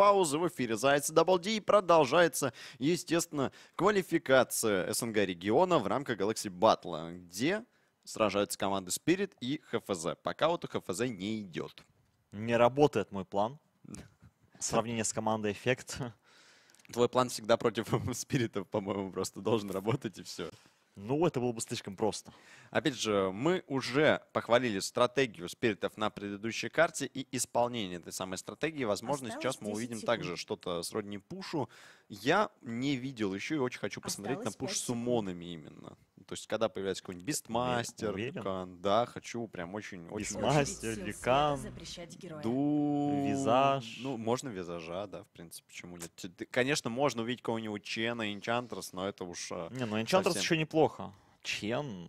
паузы. В эфире Зайцы Дабл Ди. Продолжается, естественно, квалификация СНГ региона в рамках Galaxy Battle, где сражаются команды Spirit и ХФЗ. Пока вот у ХФЗ не идет. Не работает мой план. Сравнение с командой Эффект. Твой план всегда против Спиритов, по-моему, просто должен работать и все. Ну, это было бы слишком просто. Опять же, мы уже похвалили стратегию спиритов на предыдущей карте и исполнение этой самой стратегии. Возможно, Осталось сейчас мы 10 увидим секунд. также что-то сродни пушу. Я не видел еще и очень хочу посмотреть Осталось на пуш 5 с секунд. умонами именно. То есть, когда появляется какой-нибудь Бистмастер, Уверен? Дукан, да, хочу прям очень Бистмастер, Очередь сил Ликан, света запрещать героя. Визаж. Ну, можно визажа, да, в принципе, почему нет. Конечно, можно увидеть кого-нибудь Чена, Энчантрес, но это уж Не, ну Энчантрес совсем- еще неплохо. Чен,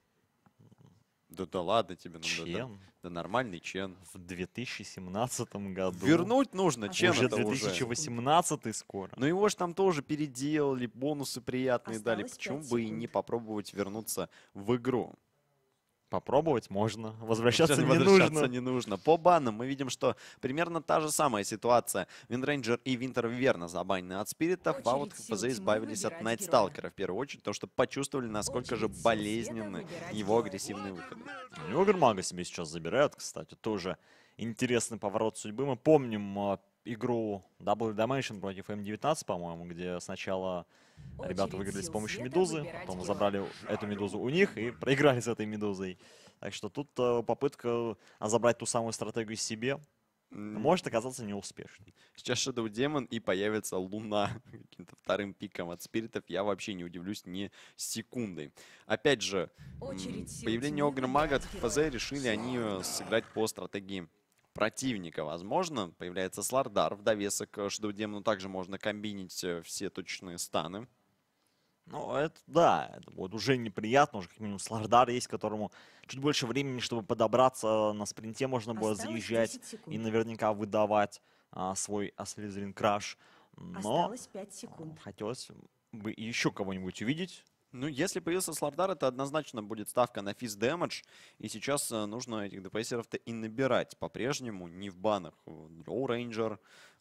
Да ладно тебе, ну, Чен да нормальный Чен. в 2017 году. Вернуть нужно Уже Чена-то Уже уже. 2018 скоро. Но его же там тоже переделали, бонусы приятные дали. Осталось Почему 5 бы и секунд. не попробовать вернуться в игру? Попробовать можно. Возвращаться не Возвращаться нужно. не нужно. По банам мы видим, что примерно та же самая ситуация. Виндрейнджер и Винтер верно забанены от спиритов, а вот Очередь сил ХФЗ тьмы избавились от выбирать Найтсталкера в первую очередь, потому что почувствовали, насколько же Очередь сил света болезненны выбирать его героя. агрессивные выходы. Йогермага себе сейчас забирают, кстати. Тоже интересный поворот судьбы. Мы помним игру Double Dimension против М19, по-моему, где сначала ребята Очередь выиграли с сил помощью света медузы, выбирать потом героя. забрали эту медузу у них и проиграли с этой медузой. Так что тут попытка забрать ту самую стратегию себе может оказаться неуспешной. Сейчас Shadow Demon и появится Луна каким-то вторым пиком от спиритов. Я вообще не удивлюсь ни секундой. Опять же, Очередь сил появление тьмы Огра Мага от выбирать ХФЗ героя. решили они сыграть по стратегии противника. Возможно, появляется Слардар в довесок к Shadow Demon. Также можно комбинить все точечные станы. Ну, это да, это будет уже неприятно, уже как минимум Слардар есть, которому чуть больше времени, чтобы подобраться на спринте, можно будет Осталось заезжать 10 секунд. и наверняка выдавать свой Слизерин Краш. Но Осталось 5 секунд. хотелось бы еще кого-нибудь увидеть. Ну, если появился Слардар, это однозначно будет ставка на физ дэмэдж. И сейчас нужно этих ДПСеров-то и набирать по-прежнему. Не в банах Дроу Рейнджер,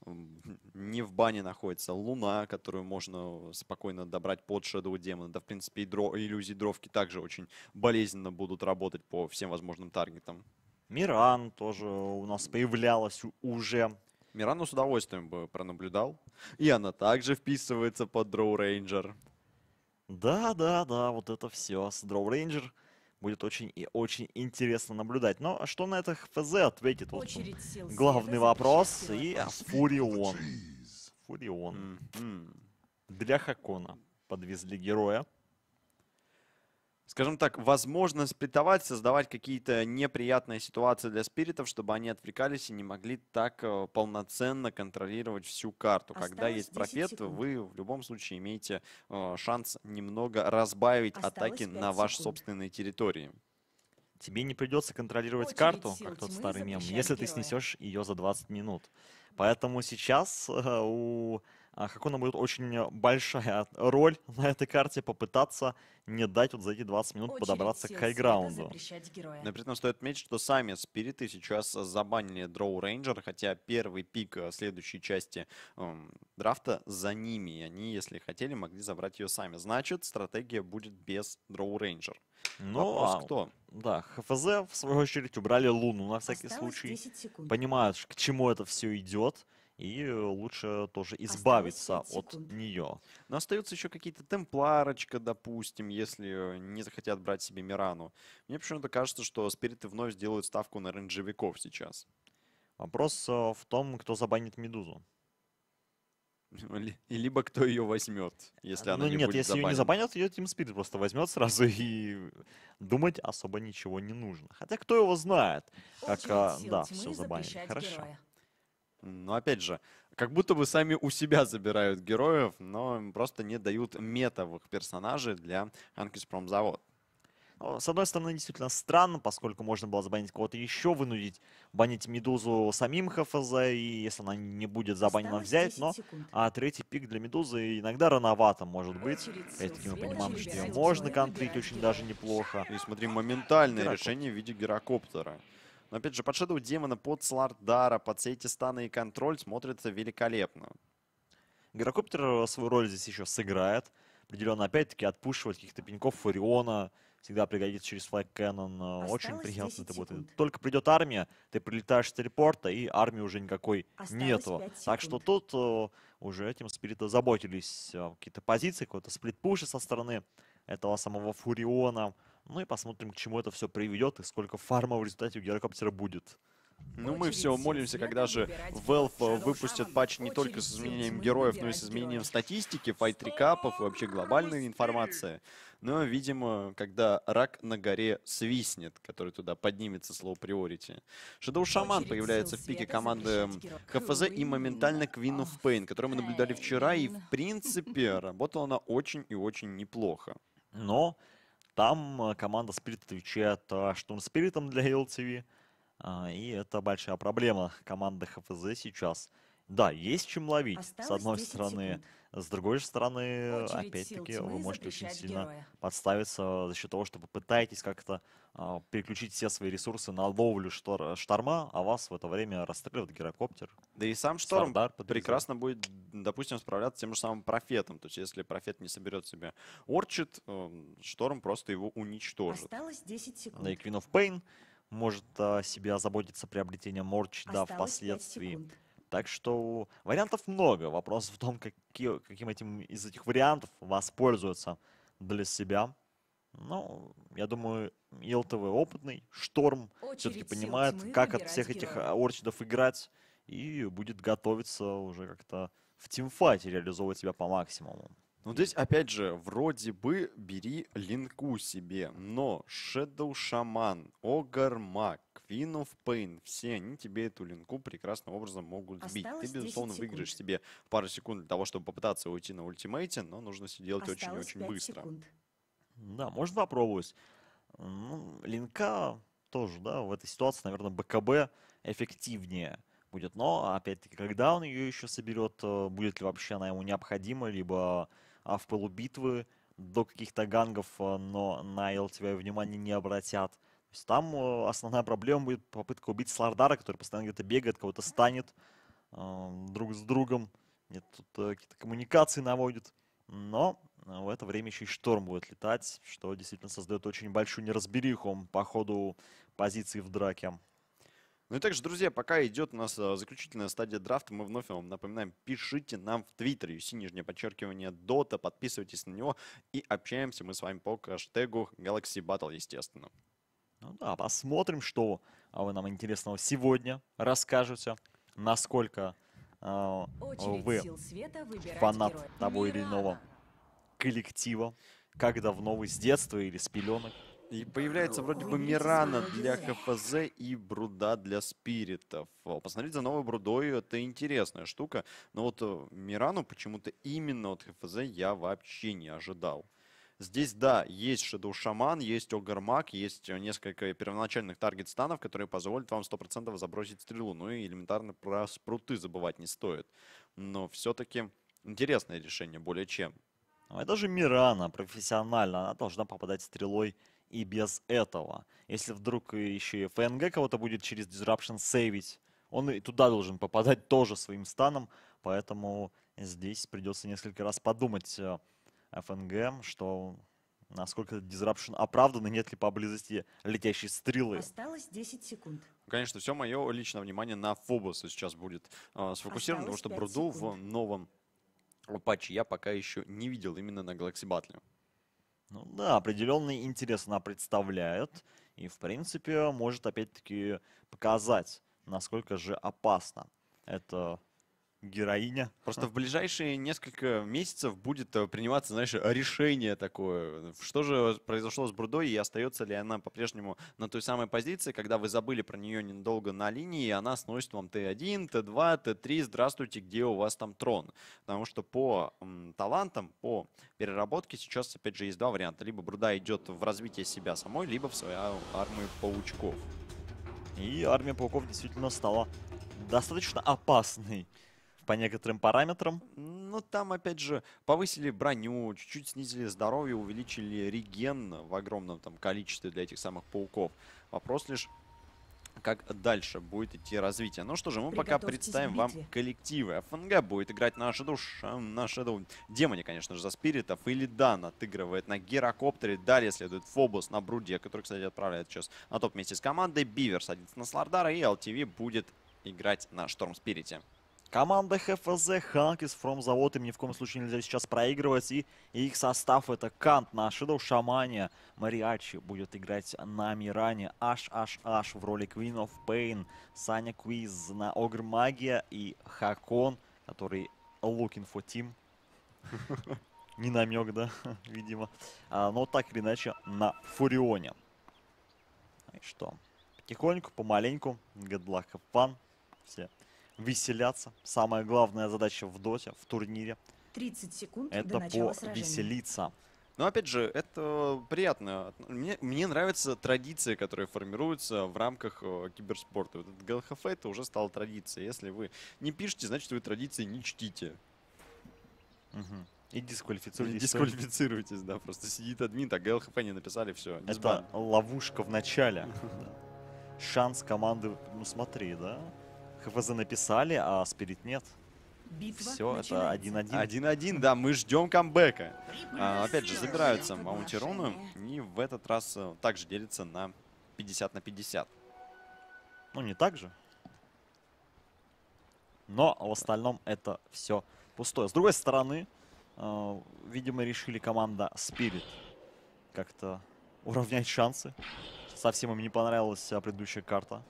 не в бане находится Луна, которую можно спокойно добрать под Shadow Demon. Да, в принципе, и иллюзии дровки также очень болезненно будут работать по всем возможным таргетам. Миран тоже у нас появлялась уже. Мирану с удовольствием бы пронаблюдал. И она также вписывается под Дроу Рейнджер. Да, вот это все. С Дроу Рейнджер будет очень и очень интересно наблюдать. Но что на это ХФЗ ответит? Вот Очередь сил главный света вопрос. запрещать И героя. Фурион. Фурион. Для Хакона подвезли героя. Скажем так, возможно сплитовать, создавать какие-то неприятные ситуации для спиритов, чтобы они отвлекались и не могли так полноценно контролировать всю карту. Когда Осталось есть 10 профет, секунд. вы в любом случае имеете шанс немного разбавить Осталось атаки 5 на вашей секунд. собственной территории. Тебе не придется контролировать Очередь карту, сил как тот тьмы старый мем, запрещать если ты героя. снесешь ее за 20 минут. Поэтому сейчас у Хакона будет очень большая роль на этой карте попытаться не дать вот за эти 20 минут Очередь подобраться к сил света хайграунду. запрещать героя. Но при этом стоит отметить, что сами спириты сейчас забанили Дроу Рейнджер, хотя первый пик следующей части драфта за ними. И они, если хотели, могли забрать ее сами. Значит, стратегия будет без Дроу Рейнджер. Ну, Вопрос кто? да, ХФЗ, в свою очередь, убрали Луну на всякий Осталось случай. 10 секунд. Понимают, к чему это все идет, и лучше тоже избавиться Осталось 5 от секунд. нее. Но остаются еще какие-то темпларочка, допустим, если не захотят брать себе Мирану. Мне почему-то кажется, что спириты вновь сделают ставку на рейнджевиков сейчас. Вопрос в том, кто забанит Медузу. И либо кто ее возьмет, если она Ну не нет, будет если ее не забанена. забанят, ее Team Spirit просто возьмет сразу и думать особо ничего не нужно. Хотя кто его знает, как Очередь сил да, тьмы все забанили. запрещать Хорошо. героя. Но опять же, как будто бы сами у себя забирают героев, но просто не дают метовых персонажей для Анкис Промзавод. Ну, с одной стороны, действительно странно, поскольку можно было забанить кого-то еще, вынудить банить Медузу самим ХФЗ, и если она не будет забанена, Осталось взять, 10 но секунд. третий пик для Медузы иногда рановато может быть. Очередь сил Опять-таки мы света понимаем, что ее выбирать можно героя, контрить выбирать очень героя. даже неплохо. И смотри, моментальное Гирокоптер. решение в виде гирокоптера. Но опять же, под Shadow Демона, под Слардара, под все эти станы и контроль смотрится великолепно. Гирокоптер свою роль здесь еще сыграет. Определенно, опять-таки, отпушивать каких-то пеньков Фуриона всегда пригодится через Flag Cannon. Очень Осталось приятно 10 это будет. секунд. Только придет армия, ты прилетаешь с телепорта, и армии уже никакой Осталось нету. 5 Так что секунд. тут уже этим спириты заботились. Какие-то позиции, какой-то сплит-пуши со стороны этого самого Фуриона. Ну и посмотрим, к чему это все приведет и сколько фарма в результате у Гирокоптера будет. Ну, мы Очередь все сил молимся, света когда же выбирать Valve героя. выпустят Shadow патч Shaman. не только с Очередь сил изменением тьмы героев, но и с выбирать изменением героя. статистики, файт-рекапов и вообще глобальной информации. Но, видимо, когда рак на горе свистнет, который туда поднимется слово приорити. Shadow Shaman Очередь появляется сил в пике света команды защищать героя. ХФЗ и моментально Queen of Pain, которую мы наблюдали вчера, и, в Pain. принципе, работала она очень и очень неплохо. Но там команда Spirit отвечает Штурм Спиритом для LTV. И это большая проблема команды ХФЗ сейчас. Да, есть чем ловить, с Осталось одной 10 стороны. секунд. С другой стороны, Очередь сил опять-таки, вы тьмы можете очень запрещать сильно героя. подставиться за счет того, что вы пытаетесь как-то переключить все свои ресурсы на ловлю шторма, а вас в это время расстреливает гирокоптер. Да и сам Шторм Слардар подрезает. прекрасно будет, допустим, справляться с тем же самым Профетом. То есть, если Профет не соберет себе Орчит, Шторм просто его уничтожит. Осталось 10 секунд. Да и Queen of Pain может себе озаботиться приобретением Морч, да, Осталось 5 впоследствии. секунд. Так что вариантов много. Вопрос в том, каким этим из этих вариантов воспользоваться для себя. Ну, я думаю, ИЛТВ опытный, Шторм все-таки Очередь сил понимает, тьмы как от выбирать всех этих героя. орчидов играть, и будет готовиться уже как-то в тимфайте реализовывать себя по максимуму. Ну, здесь, опять же, вроде бы бери линку себе, но Shadow Shaman, Ogre Mag, Queen of Pain, все они тебе эту линку прекрасным образом могут сбить. Ты, Осталось 10 безусловно, секунд. выиграешь себе пару секунд для того, чтобы попытаться уйти на ультимейте, но нужно все делать очень и Осталось очень 5 быстро. секунд. Да, можно попробовать. Ну, линка тоже, да, в этой ситуации, наверное, БКБ эффективнее будет. Но, опять-таки, когда он ее еще соберет, будет ли вообще она ему необходима, либо в пылу битвы до каких-то гангов, но на ЛТВ внимание не обратят. То есть там основная проблема будет попытка убить Слардара, который постоянно где-то бегает, кого-то станет друг с другом. Нет, тут какие-то коммуникации наводит. Но в это время еще и Шторм будет летать, что действительно создает очень большую неразбериху по ходу позиций в драке. Ну и также, друзья, пока идет у нас заключительная стадия драфта, мы вновь вам напоминаем, пишите нам в Твиттере, _, Дота, подписывайтесь на него и общаемся мы с вами по хэштегу Galaxy Battle, естественно. Ну да, посмотрим, что вы нам интересного сегодня расскажете, насколько Очередь вы сил света выбирать фанат героя. того или иного Мирана. коллектива, как давно вы с детства или с пеленок. И появляется вроде бы Выберите Мирана своего для героя. ХФЗ и Бруда для спиритов. Посмотреть за новой Брудой — это интересная штука. Но вот Мирану почему-то именно от ХФЗ я вообще не ожидал. Здесь, да, есть Shadow Shaman, есть Огармак, есть несколько первоначальных таргет-станов, которые позволят вам 100% забросить стрелу. Ну и элементарно про спруты забывать не стоит. Но все-таки интересное решение, более чем. Это же Мирана, профессионально, она должна попадать стрелой и без этого. Если вдруг еще и ФНГ кого-то будет через Disruption сейвить, он и туда должен попадать тоже своим станом, поэтому здесь придется несколько раз подумать ФНГ, что насколько этот Disruption оправдан и нет ли поблизости летящей стрелы. Осталось 10 секунд. Конечно, все мое личное внимание на Фобоса сейчас будет сфокусировано, потому Осталось что 5 Бруду в секунд. новом патче я пока еще не видел именно на Galaxy Battle. Ну да, определенный интерес она представляет и, в принципе, может опять-таки показать, насколько же опасна эта героиня. Просто в ближайшие несколько месяцев будет приниматься, знаешь, решение такое. Что же произошло с Брудой и остается ли она по-прежнему на той самой позиции, когда вы забыли про нее недолго на линии, и она сносит вам Т1, Т2, Т3, здравствуйте, где у вас там трон? Потому что по талантам, по переработке сейчас, опять же, есть два варианта. Либо Бруда идет в развитие себя самой, либо в свою армию паучков. И армия пауков действительно стала достаточно опасной по некоторым параметрам. Ну, там, опять же, повысили броню, чуть-чуть снизили здоровье, увеличили реген в огромном там количестве для этих самых пауков. Вопрос лишь как дальше будет идти развитие. Ну что же, мы пока Приготовьтесь к представим вам битве. коллективы. ФНГ будет играть на Shadow Демоне, конечно же, за Спиритов. Илидан отыгрывает на Герокоптере. Далее следует Фобос на Бруде, который, кстати, отправляет сейчас на топ вместе с командой. Бивер садится на Слардара, и LTV будет играть на Шторм Спирите. Команда ХФЗ, Ханкис, From завод, им ни в коем случае нельзя сейчас проигрывать. И их состав это Кант на Shadow Шамане, Мариачи будет играть на Миране, Аш в роли Queen of Pain, Саня Квиз на Огр Магия и Хакон, который looking for team. Не намек, да, видимо. Но так или иначе на Фурионе. И что? Потихоньку, помаленьку, good luck, have fun. Все веселяться. Самая главная задача в доте, в турнире, 30 секунд до это начала сражения. повеселиться. Но опять же, это приятно. Мне нравятся традиции, которые формируются в рамках киберспорта. Вот этот ГЛХФ это уже стала традицией. Если вы не пишете, значит вы традиции не чтите. Мгм. И дисквалифицируйтесь. Дисквалифицируйтесь, да. Просто сидит админ, так ГЛХФ не написали, все. Это ловушка в начале. Да. Шанс команды, ну смотри, да? ХФЗ написали, а Спирит нет. Битва Все, это начинается. 1-1. 1-1, да, мы ждем камбэка. Опять же, Прибыльное забираются совершение. Маунтируны, и в этот раз также делится на 50 на 50. Ну, не так же. Но в остальном это все пустое. С другой стороны, видимо, решили команда Spirit как-то уравнять шансы. Совсем им не понравилась предыдущая карта.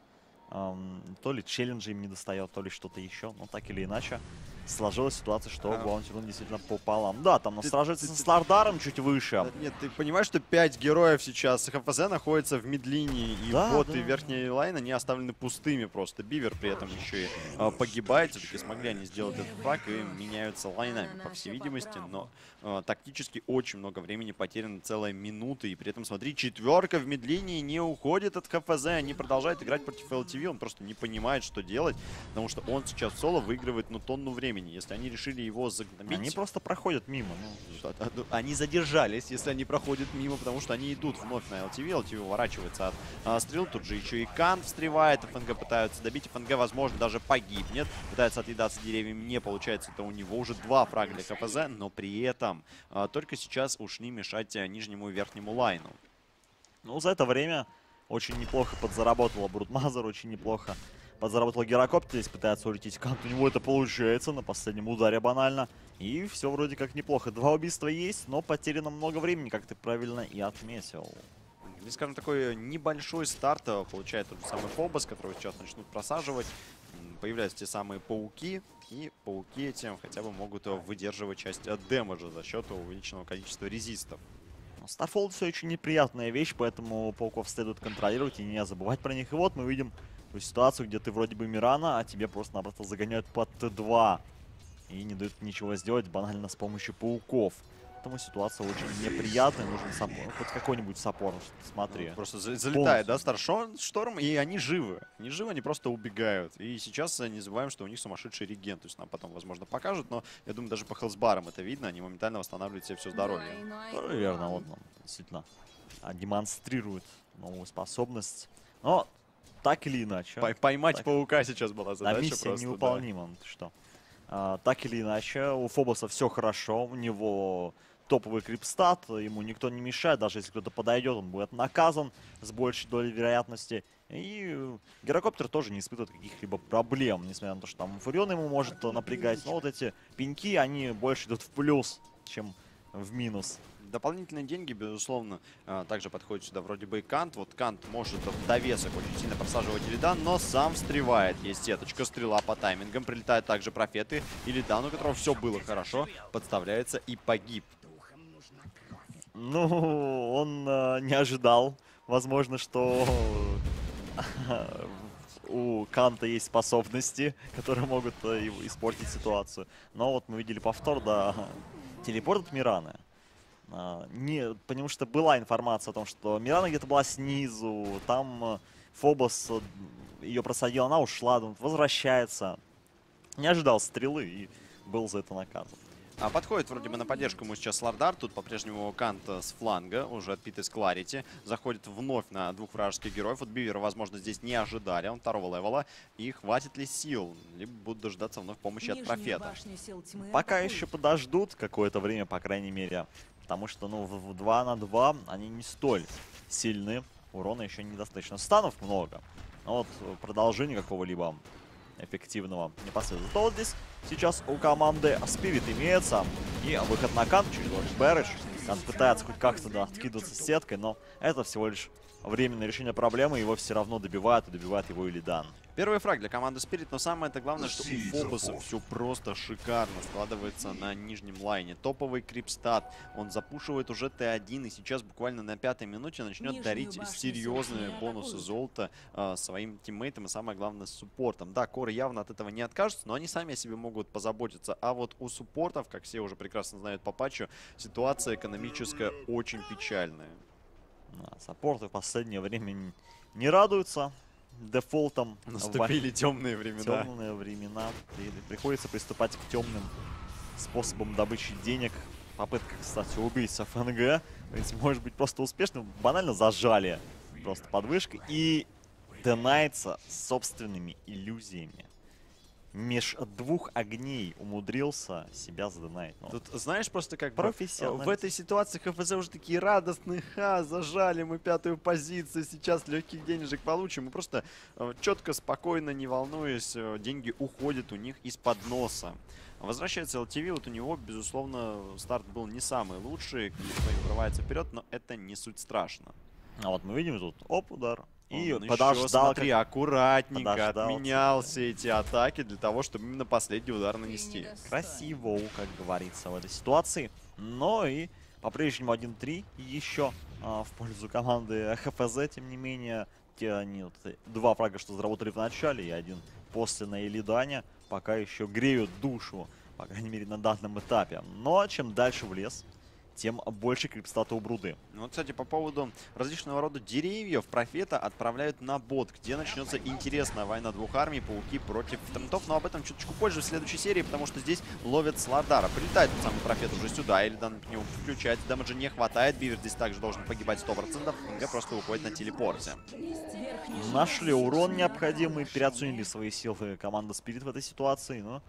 То ли челленджи им не достает, то ли что-то еще. Но так или иначе, сложилась ситуация, что Маунтирун действительно пополам. Да, там сражается со Слардаром чуть выше. Нет, ты понимаешь, что 5 героев сейчас ХФЗ находятся в мидлинии, и Да, боты да. верхней лайн, они оставлены пустыми просто. Бивер при этом еще и погибает. Все-таки смогли они сделать этот фраг и меняются лайнами, по всей видимости. Но тактически очень много времени потеряно, целая минута. И при этом, смотри, четверка в мидлинии не уходит от ХФЗ. Они продолжают играть против LTV. Он просто не понимает, что делать, потому что он сейчас в соло выигрывает, ну, тонну времени. Если они решили его загнобить... Они просто проходят мимо. Они задержались, если они проходят мимо, потому что они идут вновь на LTV. LTV уворачивается от стрел. Тут же еще и Кант встревает. ФНГ пытаются добить. ФНГ, возможно, даже погибнет. Пытается отъедаться деревьями. Не получается. Это у него уже 2 фрага для КФЗ. Но при этом только сейчас ушли мешать нижнему и верхнему лайну. Ну, за это время очень неплохо подзаработала Брутмазер, очень неплохо подзаработал Герокоптер. Здесь пытается улететь Кант. У него это получается на последнем ударе банально. И все вроде как неплохо. 2 убийства есть, но потеряно много времени, как ты правильно и отметил. Здесь, скажем, такой небольшой старт получает тот же самый Фобос, которого сейчас начнут просаживать. Появляются те самые пауки, и пауки этим хотя бы могут выдерживать часть дэмэджа за счет увеличенного количества резистов. Starfold все очень неприятная вещь, поэтому пауков следует контролировать и не забывать про них. И вот мы видим ту ситуацию, где ты вроде бы Мирана, а тебе просто-напросто загоняют под Т2. И не дают ничего сделать банально с помощью пауков. Поэтому ситуация очень неприятная, нужен хоть какой-нибудь саппорт. Смотри. Ну, просто залетает, да, Старшторм, и они живы. Не живы, они просто убегают. И сейчас не забываем, что у них сумасшедший реген. То есть нам потом, возможно, покажут, но я думаю, даже по хелсбарам это видно. Они моментально восстанавливают себе все здоровье. Тоже верно, вот он действительно демонстрирует новую способность. Но так или иначе. Поймать так, паука сейчас была задача. миссия просто, невыполнима. Ты что? Так или иначе, у Фобоса все хорошо, у него топовый крипстат, ему никто не мешает, даже если кто-то подойдет, он будет наказан с большей долей вероятности. И Герокоптер тоже не испытывает каких-либо проблем, несмотря на то, что там Фурион ему может напрягать. Но вот эти пеньки, они больше идут в плюс, чем в минус. Дополнительные деньги, безусловно, также подходит сюда вроде бы и Кант. Вот Кант может в довесок очень сильно просаживать Илидан, но сам встревает. Есть сеточка, стрела по таймингам. Прилетают также профеты. Илидан, у которого все было хорошо, подставляется и погиб. Ну, он не ожидал. Возможно, что у Канта есть способности, которые могут испортить ситуацию. Но вот мы видели повтор, да, телепорт от Мираны. Потому что была информация о том, что Мирана где-то была снизу, там Фобос ее просадил, она ушла, возвращается. Не ожидал стрелы и был за это наказан. А подходит вроде бы на поддержку ему сейчас Слардар. Тут по-прежнему Кант с фланга, уже отпитый с Кларити. Заходит вновь на двух вражеских героев. Вот Бивера, возможно, здесь не ожидали. Он второго левела. И хватит ли сил? Либо будут дождаться вновь помощи от Нижняя Профета. башня сил тьмы Пока атакует. еще подождут какое-то время, по крайней мере. Потому что, ну, в 2 на 2 они не столь сильны. Урона еще недостаточно. Станов много. Но вот продолжения какого-либо эффективного не последует. Зато вот здесь сейчас у команды Spirit имеется. И выход на Кант через Бэриш. Кант пытается хоть как-то, да, откидываться с сеткой, но это всего лишь временное решение проблемы. Его все равно добивают, и добивает его Illidan. Первый фраг для команды Spirit, но самое-то главное, что у Фобоса все просто шикарно складывается на нижнем лайне. Топовый крипстат, он запушивает уже Т1, и сейчас буквально на 5-й минуте начнет Нижнюю дарить башню серьезные сил тьмы бонусы атакуют. золота своим тиммейтам и, самое главное, суппортам. Да, коры явно от этого не откажутся, но они сами о себе могут позаботиться. А вот у суппортов, как все уже прекрасно знают по патчу, ситуация экономическая очень печальная. Саппорты в последнее время не радуются дефолтом. Наступили темные времена. Темные времена. Приходится приступать к темным способам добычи денег. Попытка, кстати, убить с ФНГ. Может быть, просто успешным. Банально зажали просто подвышкой. И донается собственными иллюзиями. Меж двух огней умудрился себя задонать. Ну, Тут, знаешь, просто как бы профессионализм. в этой ситуации ХФЗ уже такие радостные. Ха, зажали мы 5-ю позицию, сейчас легких денежек получим. И просто четко, спокойно, не волнуясь, деньги уходят у них из-под носа. Возвращается LTV, вот у него, безусловно, старт был не самый лучший. Количество им врывается вперед, но это не суть страшно. А вот мы видим тут удар. И Он еще, подождал, смотри, аккуратненько подождал отменял себя. все эти атаки для того, чтобы именно последний удар нанести. Красиво, как говорится, в этой ситуации. Но и по-прежнему 1-3 еще в пользу команды ХФЗ, тем не менее. Те они вот, два фрага, что заработали в начале, и один после на Illidan, пока еще греют душу, по крайней мере, на данном этапе. Но чем дальше в лес, тем больше крипстата у Бруды. Ну, кстати, по поводу различного рода деревьев, Профета отправляют на бот, где начнется интересная война двух армий, пауки против Трентов. Но об этом чуточку позже в следующей серии, потому что здесь ловят Слардара. Прилетает тот самый Профет уже сюда, Illidan к нему включается, дамаджа не хватает, Бивер здесь также должен погибать 100%, ФНГ просто уходит на телепорте. Нашли урон необходимый, переоценили свои силы команда Spirit в этой ситуации, но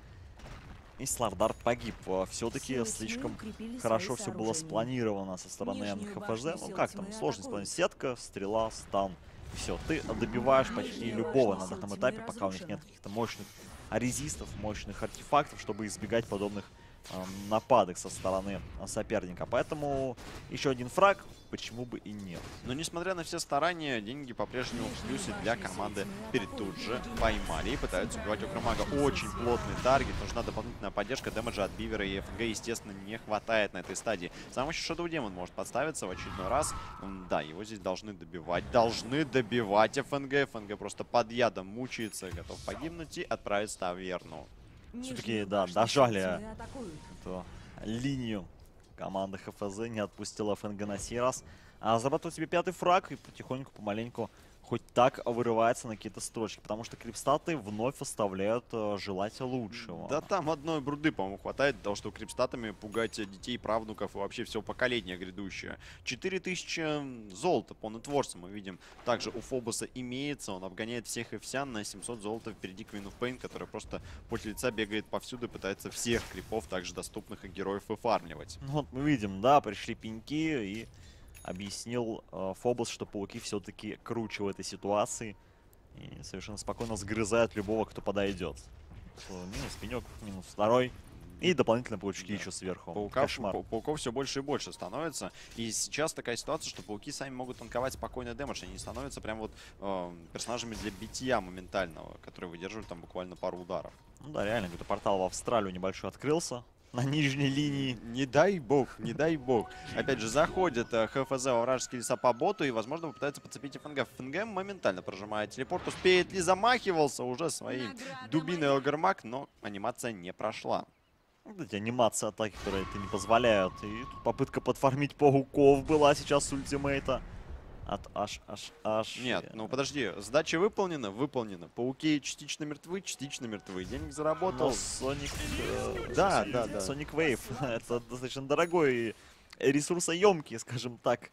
и Слардар погиб. Все-таки Силы тьмы слишком укрепили хорошо свои все было сооружения. спланировано со стороны Нижнюю ХФЗ. башню Ну сил как там, тьмы сложно атакуют. исполнить. Сетка, стрела, стан. Все, ты добиваешь почти Нижняя любого башня на данном сил этапе, тьмы пока у них нет разрушена. каких-то мощных резистов, мощных артефактов, чтобы избегать подобных нападок со стороны соперника. Поэтому еще один фраг, почему бы и нет. Но несмотря на все старания, деньги по-прежнему в плюсе для команды. Перед тут же поймали и пытаются убивать Окромага. Очень плотный таргет, нужна дополнительная поддержка. Дэмэджа от Бивера и ФНГ, естественно, не хватает на этой стадии. Сам еще Shadow Demon может подставиться в очередной раз. Да, его здесь должны добивать. Должны добивать ФНГ. ФНГ просто под ядом мучается, готов погибнуть и отправиться в таверну. Все-таки, Нижнюю да, башню дожали сил тьмы атакуют. эту линию. Команда ХФЗ не отпустила ФНГ на сей раз. А зарабатывает себе 5-й фраг и потихоньку, помаленьку хоть так вырывается на какие-то строчки. Потому что крипстаты вновь оставляют желать лучшего. Да там одной бруды, по-моему, хватает для того, чтобы крипстатами пугать детей, правнуков и вообще все поколение грядущее. 4000 золота по нетворцам мы видим. Также у Фобоса имеется, он обгоняет всех и вся на 700 золота впереди Queen of Pain, который просто поте лица бегает повсюду и пытается всех крипов, также доступных и героев, выфармливать. Ну, вот мы видим, да, пришли пеньки и объяснил Фобос, что пауки все-таки круче в этой ситуации. И совершенно спокойно сгрызают любого, кто подойдет. Минус пенек, минус второй. И дополнительно паучки еще сверху. Кошмар. Пауков все больше и больше становится. И сейчас такая ситуация, что пауки сами могут танковать спокойно дэмэдж. Они становятся прям вот персонажами для битья моментального, которые выдерживают там буквально пару ударов. Ну да, реально, какой-то портал в Австралию небольшой открылся. На нижней линии. Не дай бог, не дай бог. Опять же, заходит ХФЗ во вражеские леса по боту и, возможно, попытается подцепить ФНГ. ФНГ моментально прожимает телепорт. Успеет ли, замахивался уже своей дубиной Огермак, но анимация не прошла. Вот эти анимации атаки, которые это не позволяют. И тут попытка подфармить пауков была сейчас с ультимейта. от аж. Нет, ну подожди, задача выполнена, выполнена. Пауки частично мертвы, денег заработал. Но Sonic... Да. Sonic Wave. Это достаточно дорогой и ресурсоемкий, скажем так,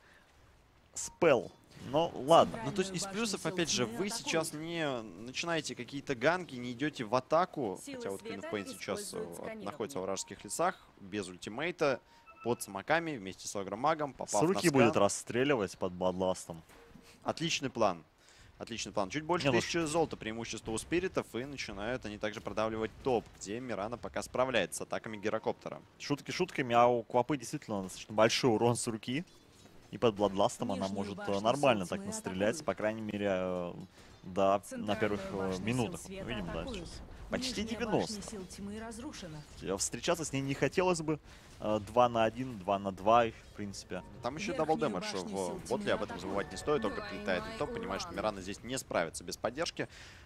спел. Но ладно. Ну, то есть из плюсов, опять же, вы сейчас не начинаете какие-то ганки, не идете в атаку. Силы Хотя вот Queen of света Pain сейчас используют сканирование. находится в вражеских лесах, без ультимейта, под самоками, вместе с агромагом, попав С руки на будет скан. расстреливать под Бладластом. Отличный план. Отличный план. Чуть больше Не, ну 1000 золота преимущество у спиритов, и начинают они также продавливать топ, где Мирана пока справляется с атаками гирокоптера. Шутки шутками, а у Квапы действительно достаточно большой урон с руки. И под Бладластом она Нижнюю может башню нормально сил так тьмы настрелять, атакуют. по крайней мере, да, на первых Центральную башню минутах. сил света Увидим дальше. атакуют. Почти Нижняя 90. башня сил тьмы разрушена. Встречаться с ней не хотелось бы. 2 на 1, 2 на 2, в принципе. Там еще Верхнюю дабл дэмэдж башню в сил ботле, тьмы об этом забывать не стоит, только прилетает и топ, понимает, что Мирана здесь не справится без поддержки.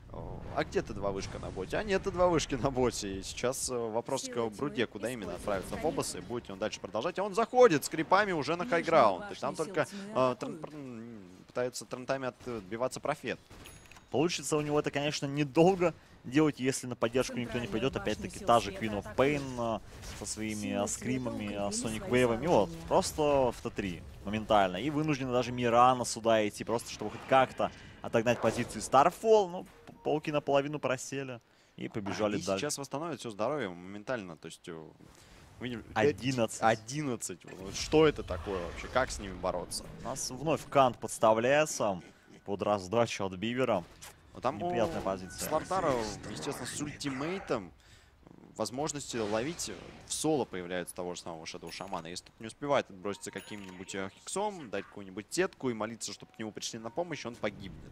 А где Т2 вышка на боте? А нет, Т2 вышки на боте. И сейчас вопрос Силы к Бруде, тьмы куда именно используют отправится Фобос, и сканирование. будет ли он дальше продолжать. А он заходит с крипами уже на Нижнюю хайграунд. И там башню только сил тьмы атакуют. пытается трентами отбиваться профет. Получится у него это, конечно, недолго делать, если на поддержку никто не пойдет. Опять-таки, та же Queen of Pain со своими скримами, Sonic Wave'ами. Вот, просто в Т3 моментально. И вынуждены даже Мирана сюда идти, просто чтобы хоть как-то отогнать позиции Starfall. Ну, пауки наполовину просели и побежали И дальше. сейчас восстановят все здоровье моментально. То есть видим, 11. 11. Вот что это такое вообще? Как с ними бороться? У нас вновь Кант подставляется под раздачу от Бивера. Но там Неприятная у позиция. Слардара, естественно, с ультимейтом возможности ловить в соло появляются того же самого Shadow Шамана. Если тут не успевает отброситься каким-нибудь хиксом, дать какую-нибудь сетку и молиться, чтобы к нему пришли на помощь, он погибнет.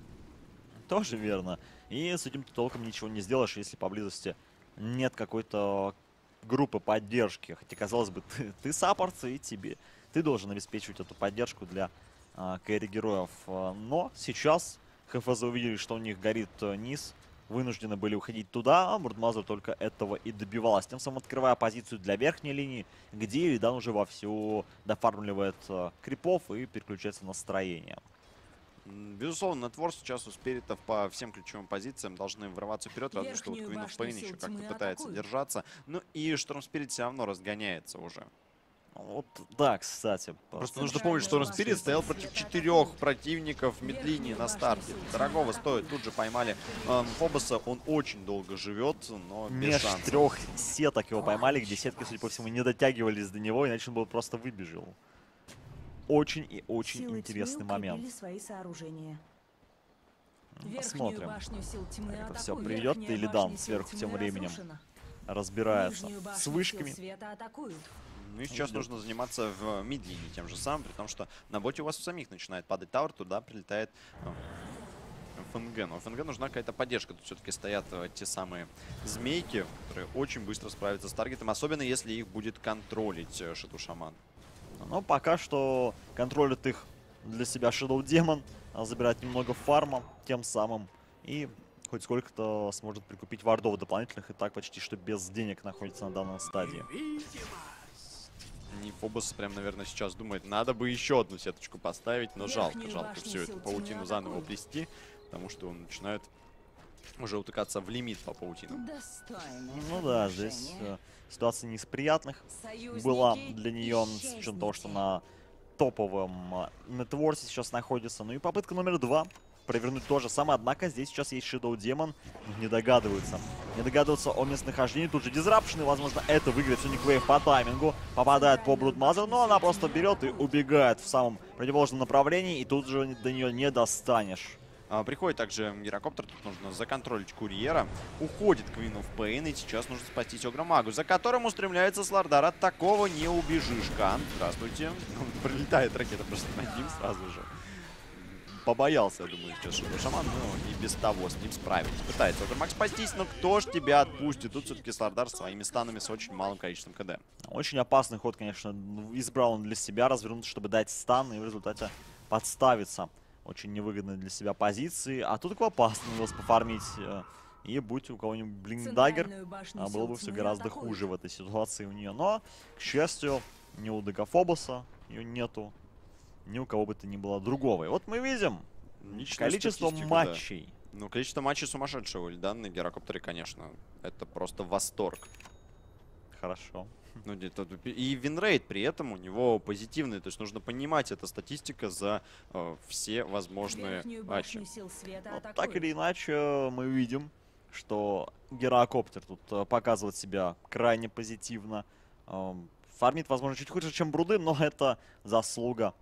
Тоже верно. И с этим ты толком ничего не сделаешь, если поблизости нет какой-то группы поддержки. Хотя, казалось бы, ты саппорт, и тебе. Ты должен обеспечивать эту поддержку для кэрри-героев. Но сейчас ХФЗ увидели, что у них горит низ. Вынуждены были уходить туда, а Мурдмазер только этого и добивалась. Тем самым открывая позицию для верхней линии, где Ридан уже вовсю дофармливает крипов и переключается на строение. Безусловно, Нетвор сейчас у спиритов по всем ключевым позициям должны врываться вперед, разве что вот Верхнюю Queen of башню Pain сил еще как-то тьмы пытается атакуют. держаться. Ну и Шторм Спирит все равно разгоняется уже. Вот, да, кстати. Просто нужно Центральную помнить, что Шторм башню Спирит сил стоял света против атакуют. 4 противников в мидлинии Верхнюю на башню старте. сил тьмы Дорогого атакуют. стоит. Тут же поймали Фобоса. Он очень долго живет, но без Меж шансов. 3 сеток его поймали, где сетки, судя по всему, не дотягивались до него, иначе он бы просто выбежал. Очень и очень Силы интересный тьмы момент. укрепили свои сооружения. Верхнюю Посмотрим, башню сил тьмы как это всё атакуют. придет. Верхняя Или башня Дан сил сверху тьмы тем временем разрушена. разбирается Нижнюю с башню сил вышками. света атакуют. Ну и сейчас Ждет. нужно заниматься в мидлине тем же самым, при том, что на боте у вас у самих начинает падать тауэр, туда прилетает ФНГ. Но ФНГ нужна какая-то поддержка. Тут все-таки стоят те самые змейки, которые очень быстро справятся с таргетом, особенно если их будет контролить Shadow Шаман. Но пока что контролит их для себя Shadow Demon, забирает немного фарма тем самым. И хоть сколько-то сможет прикупить вардов дополнительных, и так почти что без денег находится на данной стадии. И Фобос прям, наверное, сейчас думает, надо бы еще одну сеточку поставить, но жалко Верхнюю всю башню эту сил паутину тьмы заново атакуют. плести, потому что он начинает уже утыкаться в лимит по паутинам. Достойное Ну да, здесь подношение. ситуация не из приятных Союзники была для нее, с учетом того, что исчезните. на топовом нетворсе сейчас находится. Ну и попытка номер 2 провернуть то же самое, однако здесь сейчас есть Shadow Demon, не догадываются. Не догадываются о местонахождении, тут же Disruption, и, возможно, это выиграет Sonic Wave по таймингу. Попадает по Брудмазер, но она просто берет и убегает в самом противоположном направлении, и тут же до нее не достанешь. Приходит также гирокоптер, тут нужно законтролить курьера. Уходит Queen of Pain, и сейчас нужно спасти Огромагу, за которым устремляется Слардар. От такого не убежишь. Кан, здравствуйте. Прилетает ракета просто над ним сразу же. Побоялся, я думаю, сейчас Shadow Шаман, но и без того с ним справиться. Пытается Огромаг спастись, но кто ж тебя отпустит? Тут все-таки Слардар своими станами с очень малым количеством КД. Очень опасный ход, конечно, избрал он для себя, развернуться, чтобы дать стан, и в результате подставиться. Очень невыгодной для себя позиции. А тут опасно удалось пофармить. И будь у кого-нибудь блинк-даггер, Центральную башню было сил бы все тьмы гораздо атакуют. хуже в этой ситуации у нее. Но, к счастью, ни у Декафобоса ее нету. ни у кого бы то ни было другого. И вот мы видим Личную количество статистику, да. матчей. Ну, количество матчей сумасшедшего. Ильдан на Герокоптере, конечно, это просто восторг. Хорошо. Ну, где-то и винрейт при этом у него позитивный. То есть нужно понимать, это статистика за все возможные Верхнюю матчи. башню сил света Вот так атакуют. или иначе, мы видим, что Герокоптер тут показывает себя крайне позитивно. Фармит, возможно, чуть хуже, чем Бруды, но это заслуга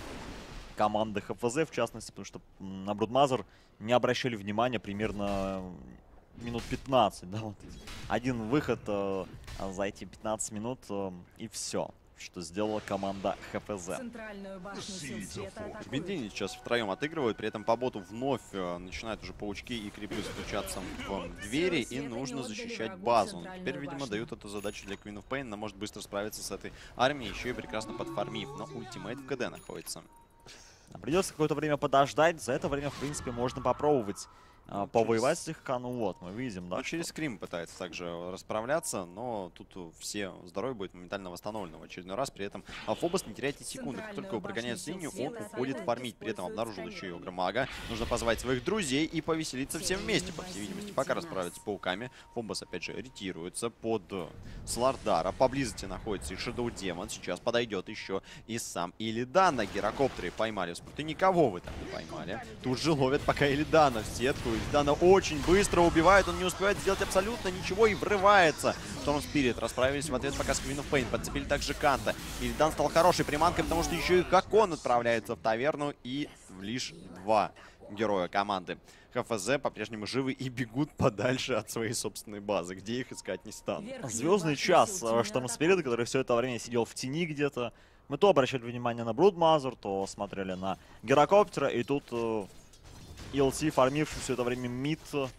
команды ХФЗ, в частности, потому что на Брудмазер не обращали внимания примерно минут 15. Да, вот один выход за эти 15 минут и все, что сделала команда ХФЗ. Центральную башню сил света атакуют. Медини сейчас втроем отыгрывают, при этом по боту вновь начинают уже паучки и крипы стучаться в двери, и света нужно не отдали защищать врагу базу. центральную Теперь, видимо, башню. дают эту задачу для Queen of Pain, она может быстро справиться с этой армией, еще и прекрасно подфармив, но ультимейт в КД находится. Придется какое-то время подождать, за это время, в принципе, можно попробовать повоевать слегка. Ну вот, мы видим, да, Ну, что- через Скрим пытается также расправляться, но тут все здоровье будет моментально восстановлено в очередной раз. При этом Фобос не теряет и секунды. Как только его прогоняют с линию, он уходит фармить. При этом обнаружил еще и Огромага. Нужно позвать своих друзей и повеселиться всем вместе. По всей видимости, пока расправляться с пауками. Фобос, опять же, ретируется под Слардара. Поблизости находится и Shadow Демон. Сейчас подойдет еще и сам Илидан на Герокоптере. Поймали в спорте. Никого вы там не поймали. Тут же ловят пока Илидана в сетку. Илидана очень быстро убивает. Он не успевает сделать абсолютно ничего и врывается. Storm Spirit расправились в ответ пока с Queen of Pain. Подцепили также Канта. Илидан стал хорошей приманкой, потому что еще и Хакон отправляется в таверну. И лишь два героя команды ХФЗ по-прежнему живы и бегут подальше от своей собственной базы, где их искать не станут. Верхнюю Звездный башню час сил тьмы Шторм атакуют. Спирита, который все это время сидел в тени где-то. Мы то обращали внимание на Брудмазер, то смотрели на Герокоптера, и тут ELT, фармивший все это время мид,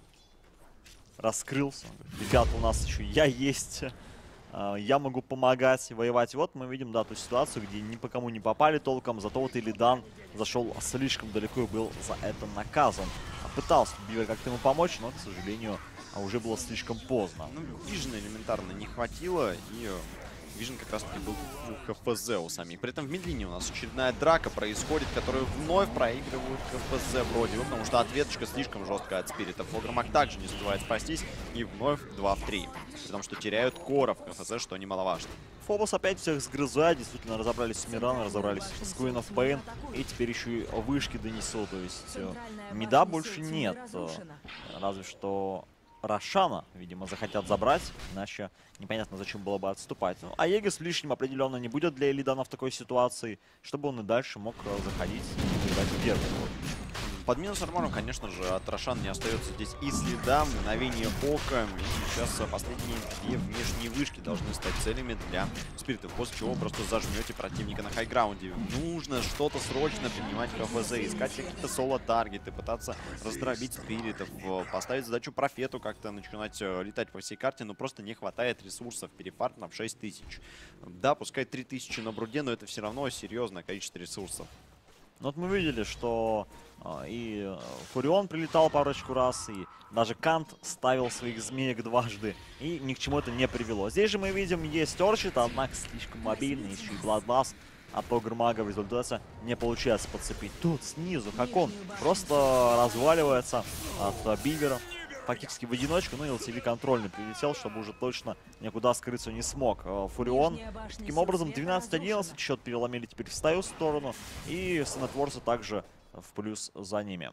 раскрылся. Ребята, у нас еще я есть, я могу помогать воевать. И вот мы видим, да, ту ситуацию, где ни по кому не попали толком, зато вот Илидан зашел слишком далеко и был за это наказан. Пытался Бивер как-то ему помочь, но, к сожалению, уже было слишком поздно. Ну, Вижена элементарно не хватило, и Вижен как раз-таки был у ХФЗ у самих. При этом в мидлине у нас очередная драка происходит, которую вновь проигрывают ХФЗ вроде бы, потому что ответочка слишком жесткая от Спиритов. Огромак также не успевает спастись, и вновь 2 в 3. Потому что теряют коров ХФЗ, что немаловажно. Фобос опять всех сгрызает, действительно разобрались с Мираном, разобрались с Queen of Pain, и теперь еще и вышки донесут, то есть Центральная мида башня больше сил тьмы нет, разрушена. разве что Рошана, видимо, захотят забрать, иначе непонятно, зачем было бы отступать. Ну, а Егис лишним определенно не будет для Илидана в такой ситуации, чтобы он и дальше мог заходить и играть в первый ход. Под минус армором, конечно же, от Рошан не остается здесь и следа, мгновение ока. И сейчас последние две внешние вышки должны стать целями для Спиритов, после чего вы просто зажмете противника на хайграунде. Нужно что-то срочно принимать ХФЗ, искать какие-то соло-таргеты, пытаться раздробить Спиритов, поставить задачу Профету как-то начинать летать по всей карте, но просто не хватает ресурсов, перефармнув 6000. Да, пускай 3000 на Бруде, но это все равно серьезное количество ресурсов. Ну вот мы видели, что и Фурион прилетал парочку раз, и даже Кант ставил своих змеек дважды, и ни к чему это не привело. Здесь же мы видим, есть Орчит, однако слишком мобильный, еще и Бладлас от Огрмага в результате не получается подцепить. Тут снизу, как он просто разваливается от Бивера. Фактически в одиночку, ну и LTV контрольный прилетел, чтобы уже точно никуда скрыться не смог. Фурион. Нижняя башня Таким сил образом, света 12-11, разрушена. счет переломили теперь в свою сторону. И Сенатворцы также в плюс за ними.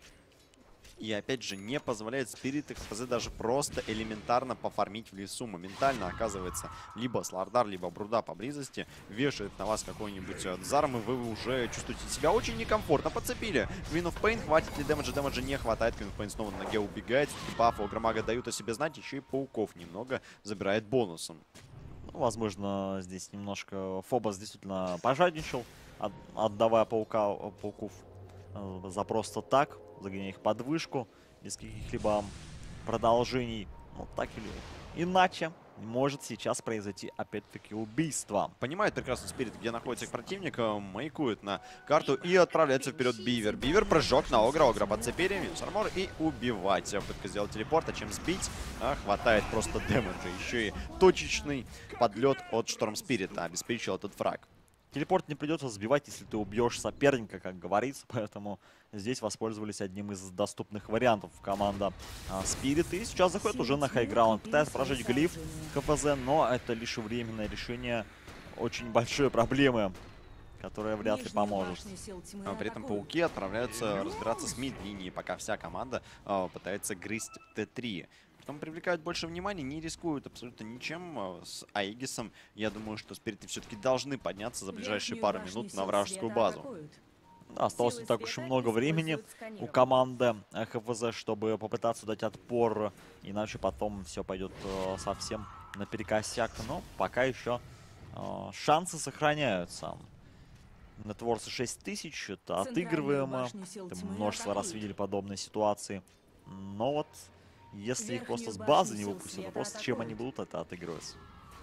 И опять же не позволяет Спирит и ХФЗ даже просто элементарно пофармить в лесу. Моментально оказывается либо Слардар, либо Бруда поблизости. Вешает на вас какой-нибудь Дзарм, и вы уже чувствуете себя очень некомфортно. Подцепили Queen of Pain. Хватит ли дэмэджа? Дэмэджа не хватает. Queen of Pain снова на ноге убегает. Бафы у Громага дают о себе знать. Еще и пауков немного забирает бонусом. Ну, возможно, здесь немножко Фобос действительно пожадничал, отдавая пауков за просто так, загоняя их под вышку, без каких-либо продолжений. Ну, так или иначе, может сейчас произойти опять-таки убийство. Понимает прекрасно Спирит, где находится их противник, маякует на карту и отправляется вперед Бивер. Бивер прыжок на Огра, Огра подцепили, минус армор и убивать. Попытка сделать телепорт, а чем сбить? Хватает просто дэмэджа. Еще и точечный подлет от Шторм Спирита обеспечил этот фраг. телепорт не придется сбивать, если ты убьешь соперника, как говорится. Поэтому здесь воспользовались одним из доступных вариантов команда Spirit. И сейчас заходит уже на хайграунд. Пытается прожить глиф ХФЗ, но это лишь временное решение очень большой проблемы, которая вряд ли поможет. При этом пауки отправляются разбираться с мид-линией, пока вся команда пытается грызть Т3. Потом привлекают больше внимания, не рискуют абсолютно ничем с Аегисом. Я думаю, что спириты все-таки должны подняться за ближайшие пару минут на вражескую базу. Да, осталось не так уж и много времени у команды ХФЗ, чтобы попытаться дать отпор, иначе потом все пойдет совсем наперекосяк. Но пока еще шансы сохраняются. Нетворсы 6000, это отыгрываемо. Множество раз видели подобные ситуации. Но вот, если их просто с базы не выпустят, то просто чем они будут это отыгрывать.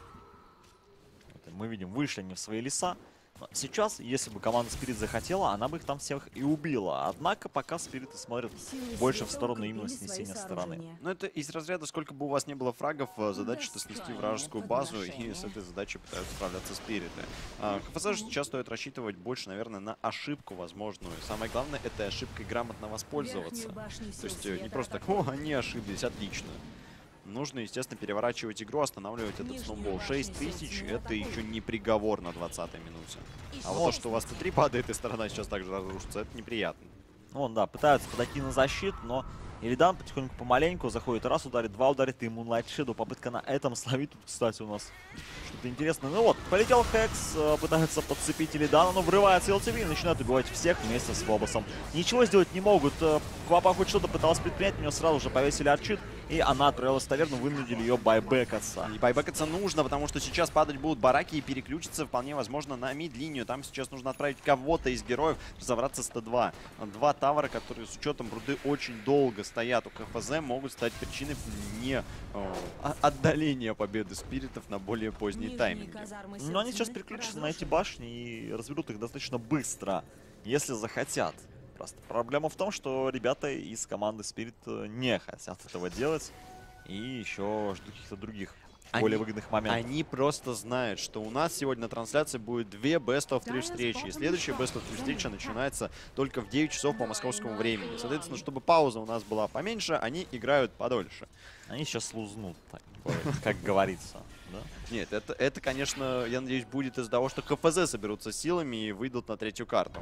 Вот, мы видим, вышли они в свои леса. Но сейчас, если бы команда Spirit захотела, она бы их там всех и убила. Однако пока Спириты смотрят больше в сторону именно снесения стороны. Но это из разряда, сколько бы у вас не было фрагов, задача-то снести вражескую базу, и с этой задачей пытаются справляться Спириты. ХФЗ же сейчас стоит рассчитывать больше, наверное, на ошибку возможную. Самое главное, этой ошибкой грамотно воспользоваться. То есть не просто так, о, они ошиблись, отлично. Нужно, естественно, переворачивать игру, останавливать этот сноубол. 6000 это еще не приговор на 20-й минуте. А вот то, что у вас Т3 падает, и сторона сейчас также разрушится, это неприятно. Ну, да, пытаются подойти на защиту, но Illidan потихоньку помаленьку заходит. Раз ударит, два ударит, и Moonlight Shadow. Попытка на этом словить. Тут, кстати, у нас что-то интересное. Ну вот, полетел Хекс, пытается подцепить Illidan, но врывается LTV и начинает убивать всех вместе с Фобосом. Ничего сделать не могут. Квапа хоть что-то пыталась предпринять, у нее сразу же повесили арчит, и она отправилась в таверну, вынудили ее байбекаться. И байбекаться нужно, потому что сейчас падать будут бараки и переключиться вполне возможно на мид-линию. Там сейчас нужно отправить кого-то из героев, разобраться с Т2. Два тавра, которые с учетом бруды очень долго стоят у КФЗ, могут стать причиной не отдаления победы спиритов на более поздние тайминги. Но они сейчас переключатся на эти башни и разберут их достаточно быстро, если захотят. Просто проблема в том, что ребята из команды Spirit не хотят этого делать и еще ждут каких-то других более выгодных моментов. Они просто знают, что у нас сегодня на трансляции будет 2 Best of 3 встречи. И следующая Best of 3 встреча начинается только в 9 часов по московскому времени. Соответственно, чтобы пауза у нас была поменьше, они играют подольше. Они сейчас лузнут, как говорится. Да? Нет, это, конечно, я надеюсь, будет из-за того, что КФЗ соберутся силами и выйдут на третью карту.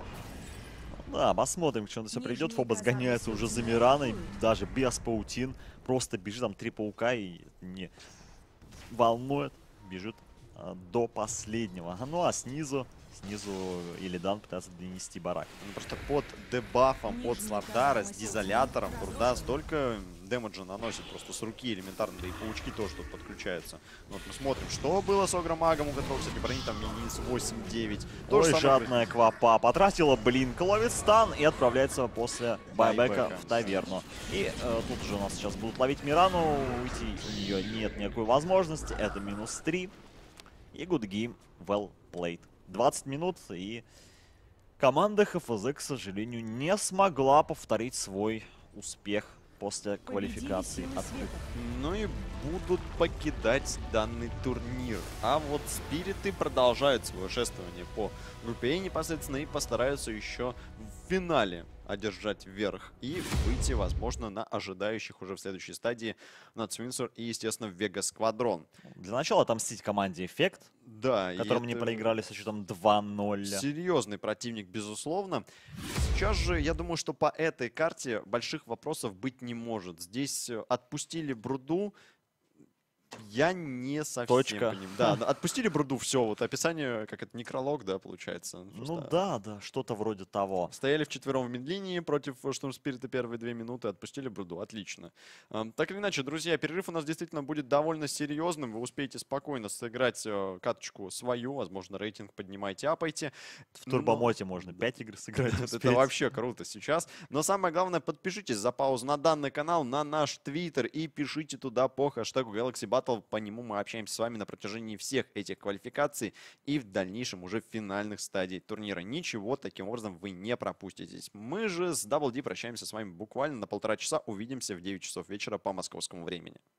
Да, посмотрим, к чему это все придет. Фобос гоняется уже за Мираной, даже без паутин. Просто бежит, там 3 паука и не волнует. Бежит до последнего. Ну а снизу Illidan пытается донести барак. Просто под дебафом от Слардара с дизолятором Бурда столько дэмэджа наносит просто с руки элементарно, да и паучки тоже тут подключаются. Вот мы смотрим, что было с Огромагом, у которого, кстати, брони там минус 8-9. Ой, жадная Квапа. Потратила блинк, ловит стан и отправляется после байбека в таверну. И тут уже у нас сейчас будут ловить Мирану. Уйти у нее нет никакой возможности. Это минус 3. И good game, well played. 20 минут, и команда ХФЗ, к сожалению, не смогла повторить свой успех после квалификации открытых. Ну и будут покидать данный турнир. А вот спириты продолжают свое шествование по группе непосредственно и постараются еще в финале одержать верх и выйти, возможно, на ожидающих уже в следующей стадии на Цвинсур и, естественно, в Вегас Сквадрон. Для начала отомстить команде Эффект, да, которым не проиграли со счетом 2-0. Серьезный противник, безусловно. Сейчас же, я думаю, что по этой карте больших вопросов быть не может. Здесь отпустили Бруду. Я не совсем понимаю. Да, отпустили Бруду, все, вот описание, как это, некролог, да, получается. Ну да, что-то вроде того. Стояли вчетвером в мидлинии против Штурмспирита первые 2 минуты, отпустили Бруду, отлично. Так или иначе, друзья, перерыв у нас действительно будет довольно серьезным, вы успеете спокойно сыграть каточку свою, возможно, рейтинг поднимайте, апайте. В турбомоте можно 5 игр сыграть. Это вообще круто сейчас. Но самое главное, подпишитесь за паузу на данный канал, на наш твиттер и пишите туда по хэштегу Galaxy Battle. По нему мы общаемся с вами на протяжении всех этих квалификаций и в дальнейшем уже финальных стадий турнира. Ничего таким образом вы не пропустите. Мы же с Double D прощаемся с вами буквально на 1,5 часа. Увидимся в 9 часов вечера по московскому времени.